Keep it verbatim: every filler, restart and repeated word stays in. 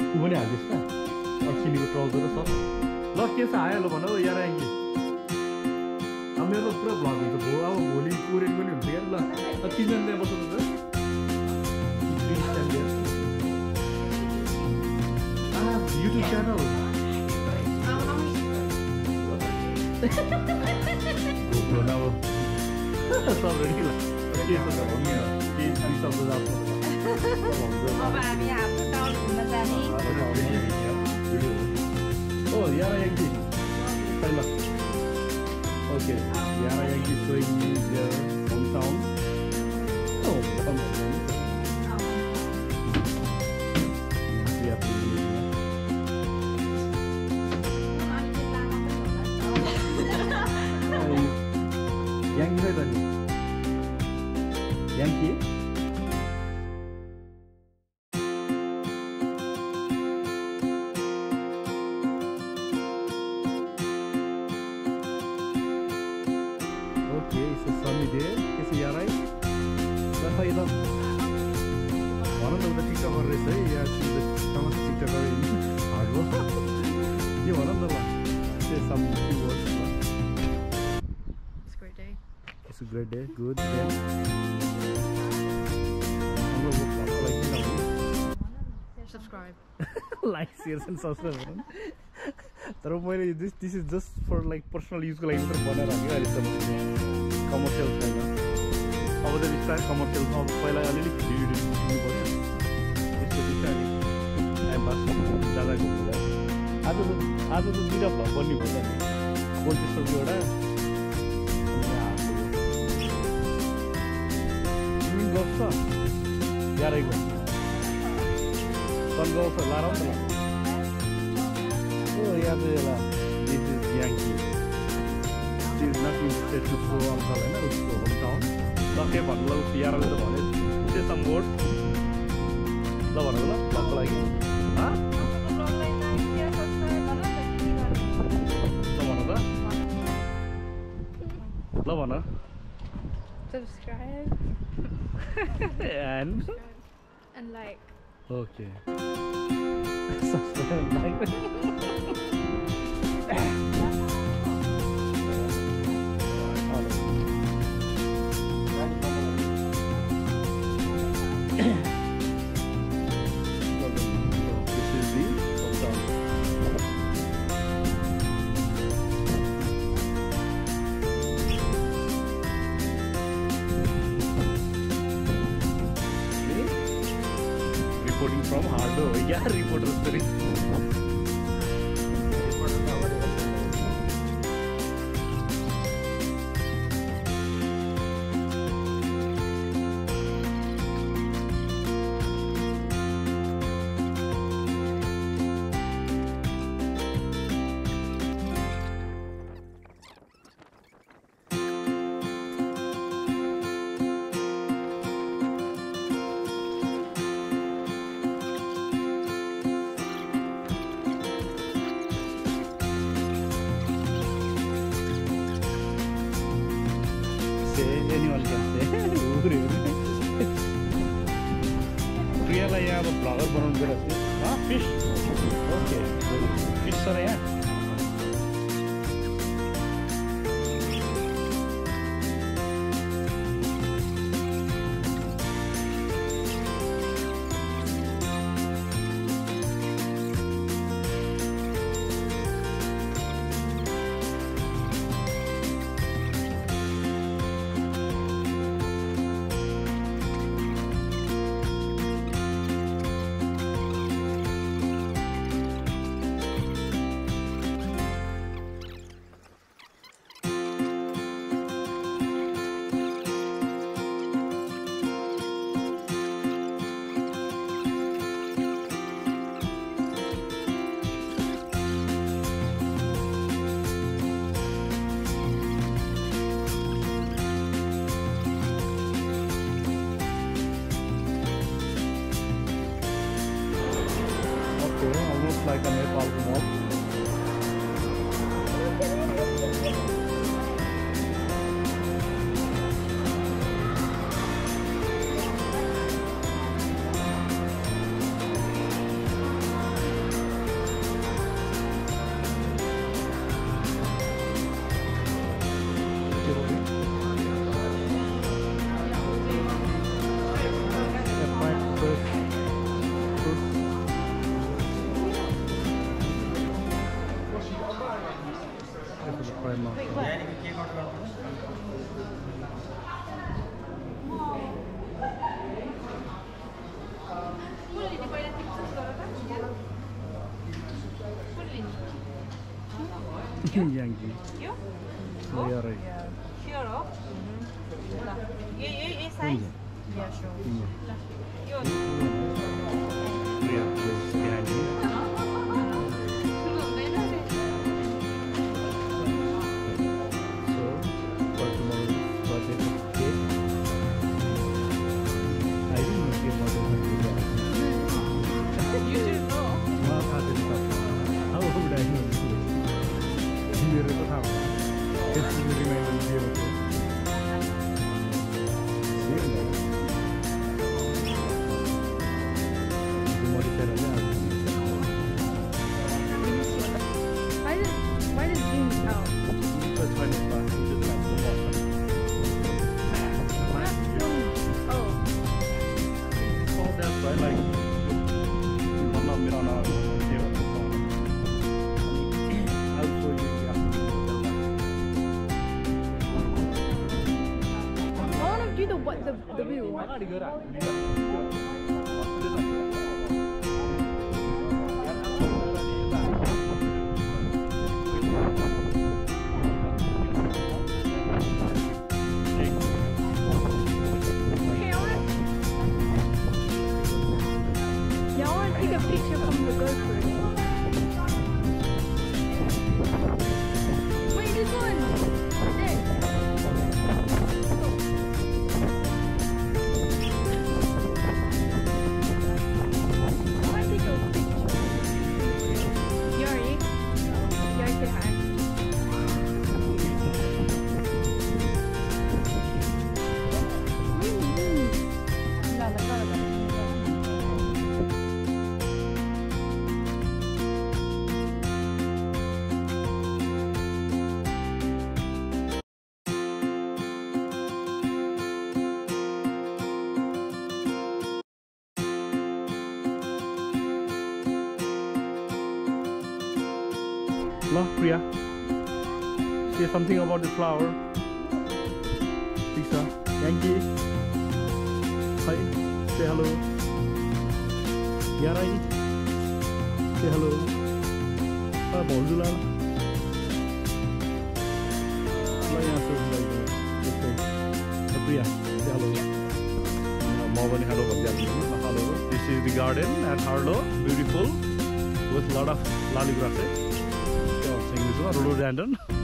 ऊ पनि हाल्दिस् न अक्सिनीको ट्राउजर छ ल के छ आयो ल भन हौ यार आइगे अब मेरो पुरा भ्लग हुन्छ भो अब भोलि कोरियन पनि हुन्छ क्या ल तिनजना त्यहाँ बस्नुहुन्छ युट्युब च्यानल गोप्रो न अब सब रेडी ल के छ त भन्नु के दुई शब्द जान्छ अब हामी हाम्रो टाउन घुम्न जाने ओ यार याङ्की पहिला ओके यार Yangki showing me their hometown oh hometown we have to leave Yangki चाहिँ त नि Yangki Okay, it's a sunny day. It's a yarai. That's why the one of the TikToker is say, yeah, she's the famous TikToker in Hardware. You one of the one. Say some few words. It's a great day. It's a great day. Good. Yeah. I'm gonna look up like you know. Subscribe. Like, share, and subscribe. तर मैले this this is just for like personal use को लागि मात्र बनाएर राखेको अहिलेसम्म commercial छैन अब त बिस्तारै कमर्सियल अब पहिला अलिअलि भिडियो दिनु पर्यो त्यसको बिस्तारै टाइम पास जाँदा घुम्दा आज त आज त दुईवटा भ्लग बन्ने भयो नि बोल्दैछौ एउटा स्विमिङ गर्छ यारैको सनगर्ल्स लाएर नि त Oh yeah, this is Yankee. She is not interested to show uncle and her hometown. Okay, but love P R with the bonnet. Say some words. The one, love like it. Huh? The one, the one, Subscribe. and and like. Okay. Subscribe and like. Reporting from Hardo, yeah, reporter story. Anyone can say. Priya la yaar blogger banan gera se. Ah, fish. Okay. Fish sir yaar. Almost like a Nepal mall. Yankee. You? Oh, yeah, right. Sure, oh? You, you, you size? Yeah, sure. Yeah. You. Yeah, this is behind me. So, for tomorrow's birthday cake, I didn't know your mother was here. You didn't know? Well, how did it happen? How would I know? You were at the Just to remind them here, okay? See you later. Why did why did Jimmy out? Because when it's back, it's just like the Oh. Oh, that's right. Like, I'm not mid on our here. I'll show you the afternoon. I want to do the what the the view. Take a picture from the GoPro. Wait, this one! There! I want to take a picture. Yuri? Yuri, say hi. No, Priya. Say something about the flower. Lisa. Yankee. Hi. Say hello. Yarai. Say hello. Ah, bonjour. Hello, yeah, say hello. Okay. Priya. Say hello. More than hello. Hello. This is the garden at Harlow. Beautiful. With a lot of lolly grasses. Rhododendron.